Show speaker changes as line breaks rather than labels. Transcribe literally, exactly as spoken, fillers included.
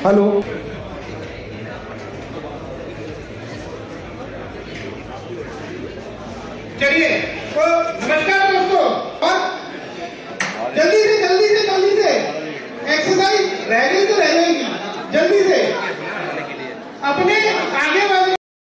hello,
चलिए तो नमस्कार दोस्तों, और जल्दी से जल्दी से जल्दी से एक्सरसाइज रह गई तो रह जाएगी, जल्दी से अपने आगे